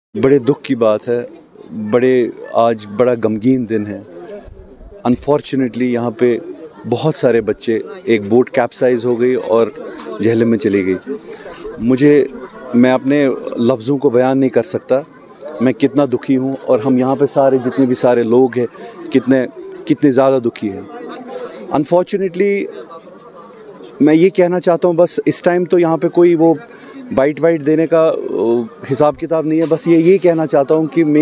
बड़े दुख की बात है, आज बड़ा गमगीन दिन है। अनफॉर्चुनेटली यहाँ पे बहुत सारे बच्चे, एक बोट कैप्साइज़ हो गई और जहलम में चली गई। मैं अपने लफ्ज़ों को बयान नहीं कर सकता मैं कितना दुखी हूँ, और हम यहाँ पे सारे जितने भी सारे लोग हैं कितने ज़्यादा दुखी हैं। अनफॉर्चुनेटली मैं ये कहना चाहता हूँ, बस इस टाइम तो यहाँ पे कोई वो बाइट देने का हिसाब किताब नहीं है। बस ये कहना चाहता हूँ कि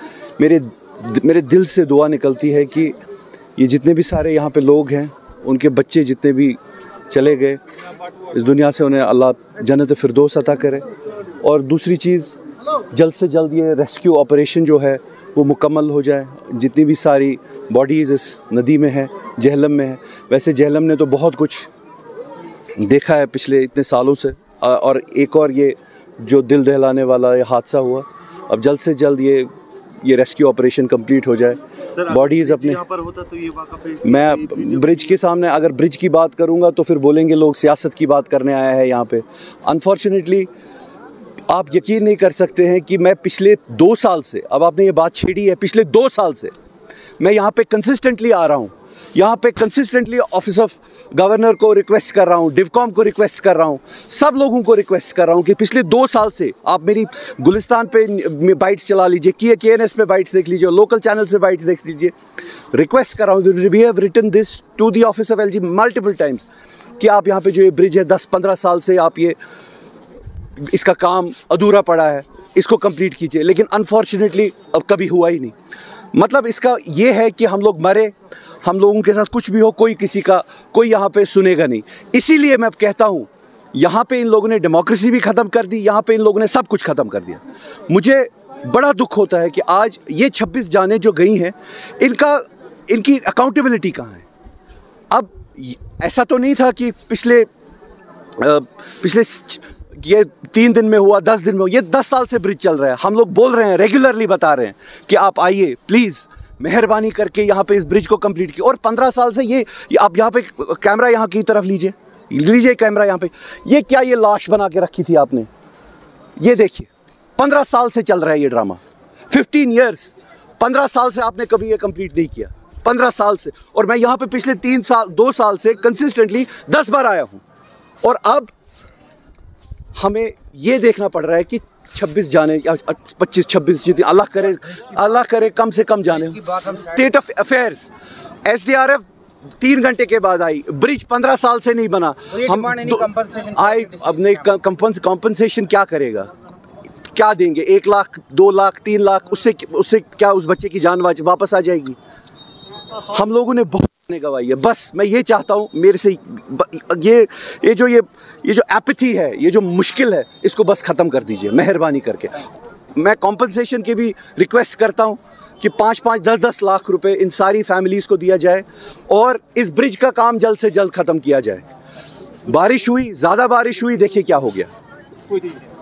मेरे दिल से दुआ निकलती है कि ये जितने भी सारे यहाँ पे लोग हैं, उनके बच्चे जितने भी चले गए इस दुनिया से, उन्हें अल्लाह जन्नत फिरदौस अता करे। और दूसरी चीज़, जल्द से जल्द ये रेस्क्यू ऑपरेशन जो है वो मुकम्मल हो जाए। जितनी भी सारी बॉडीज़ इस नदी में है, जहलम में है। वैसे जहलम ने तो बहुत कुछ देखा है पिछले इतने सालों से, और एक और ये जो दिल दहलाने वाला ये हादसा हुआ, अब जल्द से जल्द ये रेस्क्यू ऑपरेशन कंप्लीट हो जाए। बॉडीज़ अपने पर होता तो ये मैं ब्रिज के सामने, अगर ब्रिज की बात करूँगा तो फिर बोलेंगे लोग सियासत की बात करने आया है यहाँ पे। अनफॉर्चुनेटली आप यकीन नहीं कर सकते हैं कि मैं पिछले 2 साल से, अब आपने ये बात छेड़ी है, पिछले 2 साल से मैं यहाँ पे कंसिस्टेंटली आ रहा हूँ। यहाँ पे कंसिस्टेंटली ऑफिस ऑफ गवर्नर को रिक्वेस्ट कर रहा हूँ, डिवकॉम को रिक्वेस्ट कर रहा हूँ, सब लोगों को रिक्वेस्ट कर रहा हूँ कि पिछले 2 साल से आप मेरी गुलिस्तान पे बाइट्स चला लीजिए, KNS पे बाइट्स देख लीजिए, लोकल चैनल्स पे बाइट्स देख लीजिए। रिक्वेस्ट कर रहा हूँ, we have written this to the office of LG multiple times कि आप यहाँ पे जो ये ब्रिज है 10-15 साल से आप इसका काम अधूरा पड़ा है, इसको कंप्लीट कीजिए। लेकिन अनफॉर्चुनेटली अब कभी हुआ ही नहीं। मतलब इसका ये है कि हम लोग मरे, हम लोगों के साथ कुछ भी हो, कोई यहाँ पे सुनेगा नहीं। इसीलिए मैं कहता हूँ, यहाँ पे इन लोगों ने डेमोक्रेसी भी ख़त्म कर दी, यहाँ पे इन लोगों ने सब कुछ ख़त्म कर दिया। मुझे बड़ा दुख होता है कि आज ये 26 जानें जो गई हैं, इनकी अकाउंटेबिलिटी कहाँ है। अब ऐसा तो नहीं था कि पिछले ये 3 दिन में हुआ, 10 दिन में हुआ, ये 10 साल से ब्रिज चल रहा है। हम लोग बोल रहे हैं, रेगुलरली बता रहे हैं कि आप आइए प्लीज़, मेहरबानी करके यहाँ पे इस ब्रिज को कंप्लीट किया। और 15 साल से ये आप यहाँ पे कैमरा यहाँ की तरफ लीजिए कैमरा यहाँ पे, ये क्या ये लाश बना के रखी थी आपने, ये देखिए 15 साल से चल रहा है ये ड्रामा। 15 ईयर्स, 15 साल से आपने कभी ये कंप्लीट नहीं किया, 15 साल से। और मैं यहाँ पे पिछले 2 साल से कंसिस्टेंटली 10 बार आया हूँ, और अब हमें ये देखना पड़ रहा है कि 26 जाने या 25-26 जितनी अल्लाह करे कम से कम जाने। स्टेट ऑफ अफेयर्स, SDRF 3 घंटे के बाद आई, ब्रिज 15 साल से नहीं बना। हम अब कॉम्पनसेशन क्या करेगा, क्या देंगे? 1 लाख, 2 लाख, 3 लाख, उससे क्या उस बच्चे की जान वापस आ जाएगी? हम लोगों ने बहुत गवाई है। बस मैं ये चाहता हूँ, मेरे से ये जो एपैथी है, ये जो मुश्किल है, इसको बस ख़त्म कर दीजिए मेहरबानी करके। मैं कॉम्पनसेशन की भी रिक्वेस्ट करता हूँ कि 5-5, 10-10 लाख रुपए इन सारी फैमिलीज़ को दिया जाए, और इस ब्रिज का काम जल्द से जल्द ख़त्म किया जाए। बारिश हुई, ज़्यादा बारिश हुई, देखिए क्या हो गया।